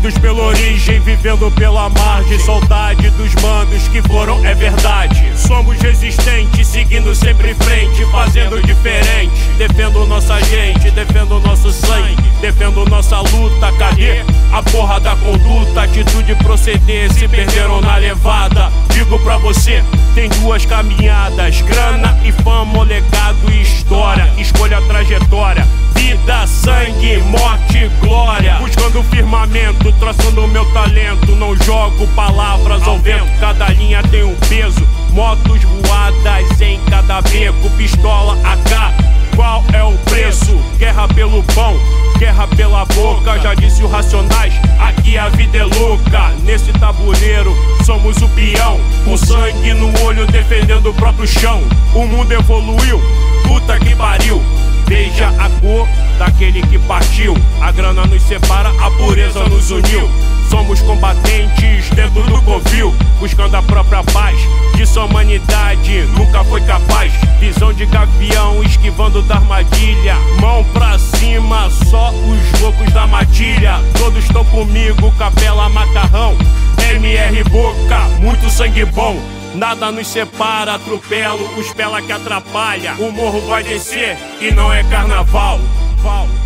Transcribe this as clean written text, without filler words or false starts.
Unidos pela origem, vivendo pela margem. Saudade dos manos que foram, é verdade. Somos resistentes, seguindo sempre em frente, fazendo diferente. Defendo nossa gente, defendo nosso sangue, defendo nossa luta. Cadê a porra da conduta? Atitude e proceder, se perderam na levada. Digo pra você, tem duas caminhadas: grana e fama, legado e história. Escolha a trajetória, vida, sangue, morte e glória. Buscando o firmamento, traçando o meu talento. Não jogo palavras ao vento, cada linha tem um peso. Motos voadas em cada beco, pistola AK, qual é o preço? Guerra pelo pão, guerra pela boca. Já disse o Racionais, aqui a vida é louca. Nesse tabuleiro somos o peão, com sangue no olho defendendo o próprio chão. O mundo evoluiu, puta que pariu. Veja a cor daquele que partiu. A grana nos separa, a pureza nos uniu. Somos combatentes dentro do covil, buscando a própria paz. Disso a humanidade nunca foi capaz. Visão de gavião, esquivando da armadilha. Mão pra cima, só os loucos da matilha. Todos estão comigo, Capela Macarrão, MR Boca, muito sangue bom. Nada nos separa, atropelo os pela que atrapalha. O morro vai descer e não é carnaval.